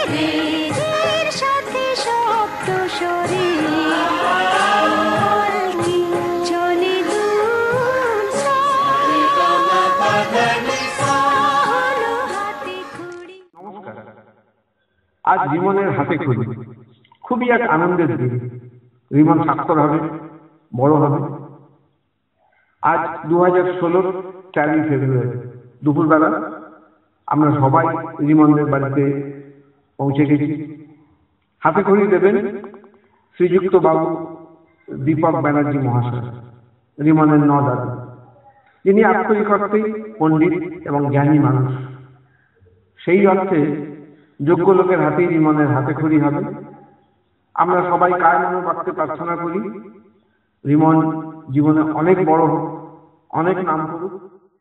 আজ রিমনের হাতে খড়ি, খুবই এক আনন্দের দিন। রিমন স্বাক্ষর হবে, বড় হবে। আজ 2016 4 ফেব্রুয়ারি দুপুরবেলা আমরা সবাই রিমনদের বাড়িতে পৌঁছে গেছি। হাতে খড়ি দেবেন শ্রীযুক্ত বাবু দীপক ব্যানার্জি মহাশয়, রিমনের দাদু, যিনি আক্ষরিক অর্থেই পণ্ডিত এবং জ্ঞানী মানুষ। সেই অর্থে যোগ্য লোকের হাতেই রিমনের হাতে খড়ি হবে। আমরা সবাই কায় মনোবাক্যে প্রার্থনা করি রিমন জীবনে অনেক বড় হোক, অনেক নাম করুক।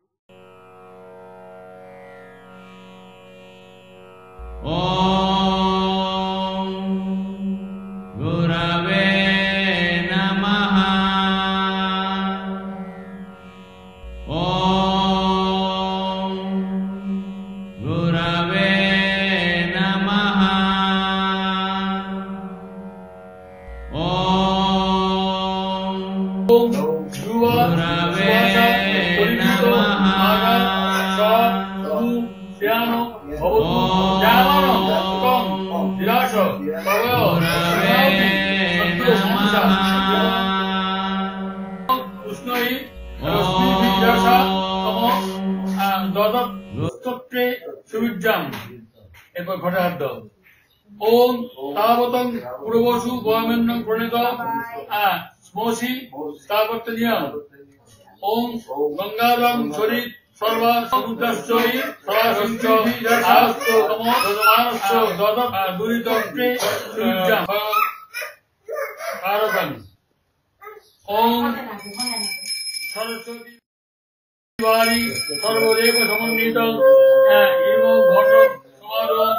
ओम तावतं पूर्वसु गोमेन्नं प्रणीत स्मोषि तावत्तनियम ओम गंगाधरं स्वरि सर्वा समुद्रश्चोरि सरासिंचो आस्तो तमो दमानश्चो ददत दुरितंत्रे सुविज्जं कारकं ओम सरस्वती वारी सर्वदेव समन्वितं एवं घट समारोह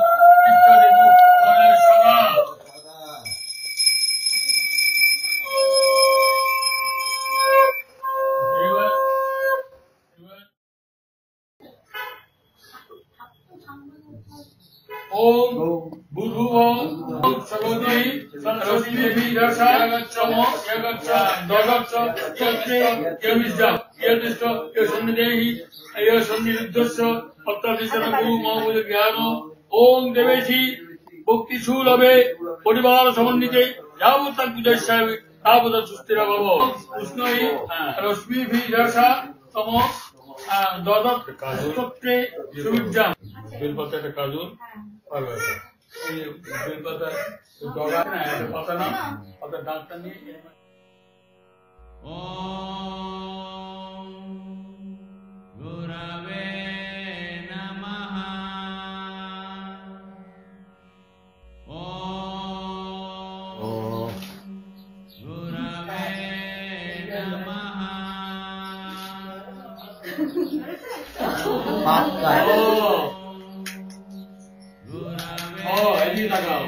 ओम बुधुवं सगोदरी सरस्वती देवी दर्शा गच्छमो यगच्छ दगच्छ यत्रे यमिज्जा यदिष्ट यसन्निदेहि यसन्निरुद्धस्य अत्तदिशनं गुरु मामुद ज्ञानो ओम देवेशी भक्ति शूलभे परिवार समन्विते यावत् पूजयिष्यामि तावत् सुस्थिर भव कृष्णहि रश्मि भी दर्शा तमो ददत् स्तोत्रे सुविज्जं बेलपत्र काजू और ये बेलपत्र दौड़ा ना है पता ना पता डॉक्टर ने गुरवे नमः गुरवे नमः ऐसी लगाओ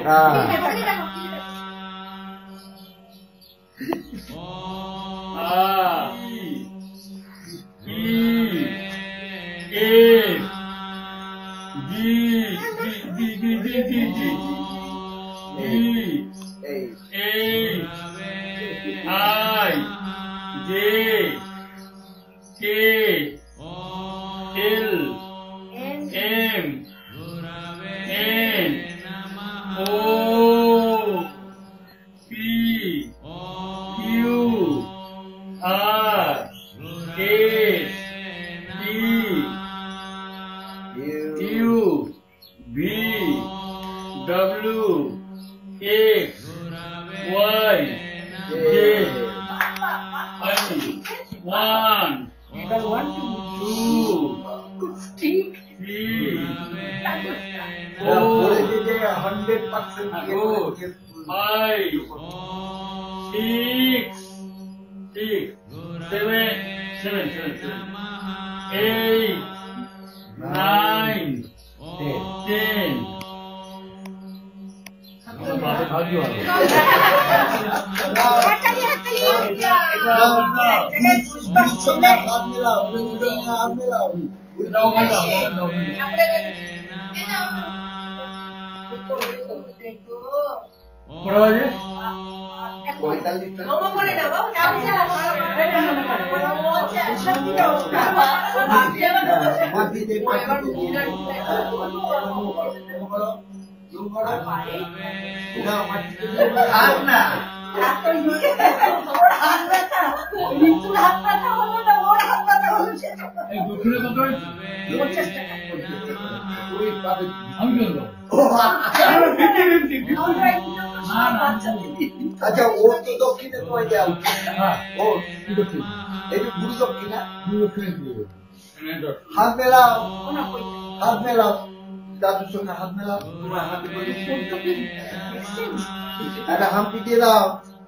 কটা বাজে? দক্ষিণে কত? আমি কেন দেবো? আচ্ছা ও তো দক্ষিণে তোমায় দেওয়া উচিত। ও দক্ষিণ, এই যে গুরু দক্ষিণা, হাত মেলাও, হাত মেলাও, দাদুর সঙ্গে হাত মেলাও, তোমার হাতে করে একটা হাম্পি দিয়ে দাও।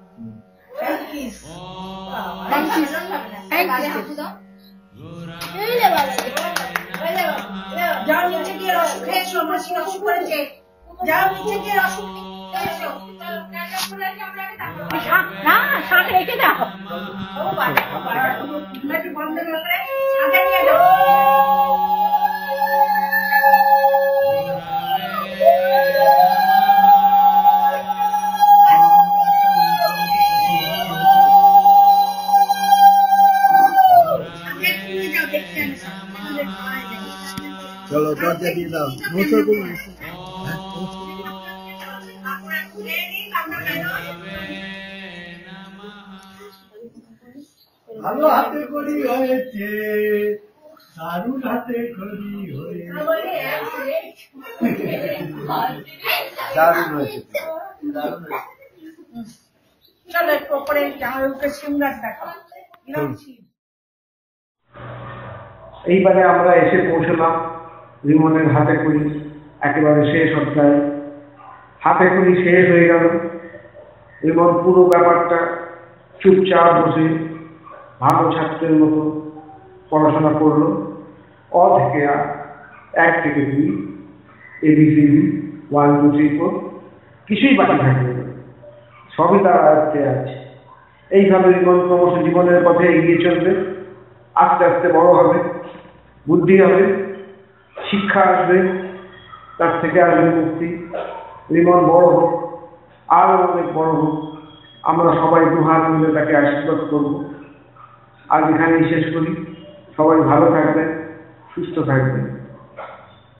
যাও নিচে গিয়ে রসুন খেয়েছো, মাসি রসুন করেছে, যাও নিচে গিয়ে রসুন খেয়েছো। না শাক রেখে দাও, একটু বন্ধ করে শাকে নিয়ে যাও। চলো দরজা দিয়ে দাও, নমস্কার করুন। ভালো হাতে করি হয়েছে, দারুণ হাতে করি হয়েছে, দারুণ হয়েছে, দারুণ হয়েছে। চলো একটু ওপরে জামাইবাবুকে সিমরাজ দেখাও। এইবারে আমরা এসে পৌঁছলাম রিমনের হাতে করি একেবারে শেষ অধ্যায়। হাতে করি শেষ হয়ে গেল। রিমন পুরো ব্যাপারটা চুপচাপ বসে ভালো ছাত্রের মতো পড়াশোনা করলো। অ থেকে আ, 1 থেকে 2, ABCD 1 2 3 4 কিছুই বাকি থাকবে না, সবই তার আয়ত্তে আছে। এইভাবে রিমন ক্রমশ জীবনের পথে এগিয়ে চলবে। আস্তে আস্তে বড় হবে, বুদ্ধি হবে, শিক্ষা আসবে, তার থেকে আসবে মুক্তি। রিমন বড় হোক, আরো অনেক বড় হোক, আমরা সবাই দুহাত মিলে তাকে আশীর্বাদ করব। আজ এখানেই শেষ করি। সবাই ভালো থাকবেন, সুস্থ থাকবেন।